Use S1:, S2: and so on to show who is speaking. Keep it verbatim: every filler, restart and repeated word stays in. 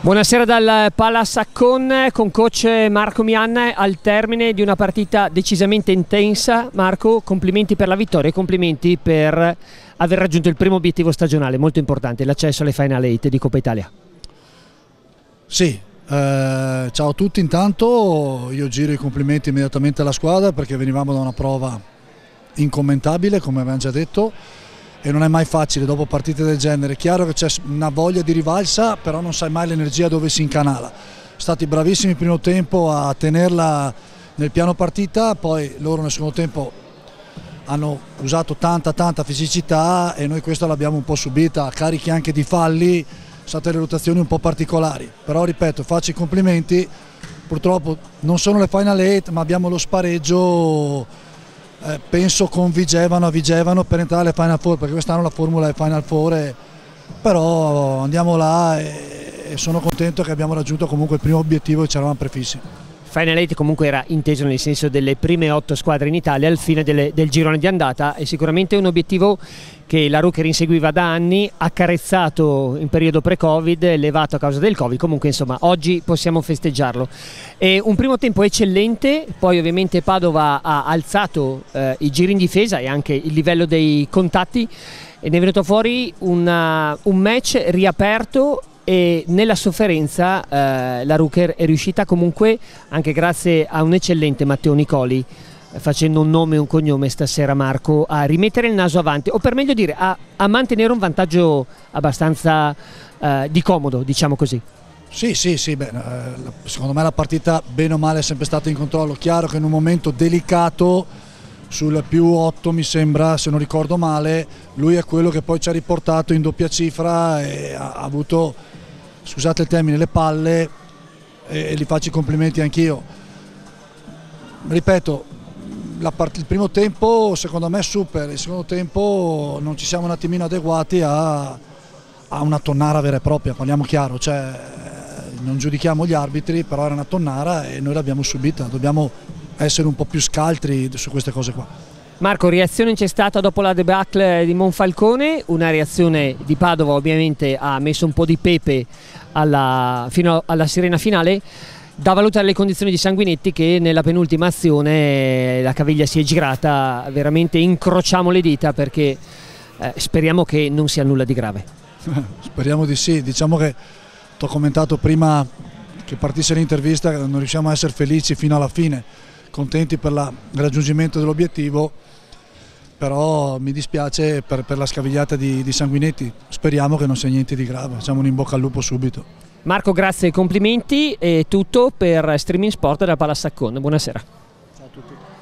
S1: Buonasera dal Palasaccon con coach Marco Mian al termine di una partita decisamente intensa. Marco, complimenti per la vittoria e complimenti per aver raggiunto il primo obiettivo stagionale molto importante, l'accesso alle Final Eight di Coppa Italia.
S2: Sì, eh, ciao a tutti. Intanto io giro i complimenti immediatamente alla squadra perché venivamo da una prova incommentabile, come abbiamo già detto, e non è mai facile dopo partite del genere. È chiaro che c'è una voglia di rivalsa, però non sai mai l'energia dove si incanala. Stati bravissimi il primo tempo a tenerla nel piano partita, poi loro nel secondo tempo hanno usato tanta tanta fisicità e noi questo l'abbiamo un po' subita, carichi anche di falli, state le rotazioni un po' particolari. Però ripeto, faccio i complimenti, purtroppo non sono le Final Eight ma abbiamo lo spareggio. Eh, penso con Vigevano a Vigevano per entrare alle Final Four, perché quest'anno la formula è Final Four, e, però andiamo là e, e sono contento che abbiamo raggiunto comunque il primo obiettivo che ci eravamo prefissi. Final
S1: Eight comunque era inteso nel senso delle prime otto squadre in Italia al fine delle, del girone di andata, e sicuramente un obiettivo che la Ruker inseguiva da anni, accarezzato in periodo pre-Covid, elevato a causa del Covid. Comunque insomma oggi possiamo festeggiarlo. E un primo tempo eccellente, poi ovviamente Padova ha alzato eh, i giri in difesa e anche il livello dei contatti, e ne è venuto fuori una, un match riaperto. E nella sofferenza eh, la Ruker è riuscita comunque, anche grazie a un eccellente Matteo Nicoli, eh, facendo un nome e un cognome stasera, Marco, a rimettere il naso avanti, o per meglio dire a, a mantenere un vantaggio abbastanza eh, di comodo, diciamo così.
S2: Sì, sì, sì, beh, secondo me la partita bene o male è sempre stata in controllo. Chiaro che in un momento delicato, sul più otto mi sembra, se non ricordo male, lui è quello che poi ci ha riportato in doppia cifra e ha, ha avuto, scusate il termine, le palle, e, e gli faccio i complimenti anch'io. Ripeto, la part- il primo tempo secondo me è super, il secondo tempo non ci siamo un attimino adeguati a, a una tonnara vera e propria, parliamo chiaro, cioè, non giudichiamo gli arbitri, però era una tonnara e noi l'abbiamo subita, dobbiamo essere un po' più scaltri su queste cose qua.
S1: Marco, reazione c'è stata dopo la debacle di Monfalcone, una reazione di Padova ovviamente ha messo un po' di pepe alla, fino alla sirena finale, da valutare le condizioni di Sanguinetti, che nella penultima azione la caviglia si è girata, veramente incrociamo le dita perché eh, speriamo che non sia nulla di grave.
S2: Speriamo di sì, diciamo che ti ho commentato prima che partisse l'intervista che non riusciamo a essere felici fino alla fine, contenti per la, il raggiungimento dell'obiettivo, però mi dispiace per, per la scavigliata di, di Sanguinetti. Speriamo che non sia niente di grave, facciamo un in bocca al lupo subito.
S1: Marco, grazie e complimenti, è tutto per Streaming Sport della Palasaccon, buonasera.
S2: Ciao a tutti.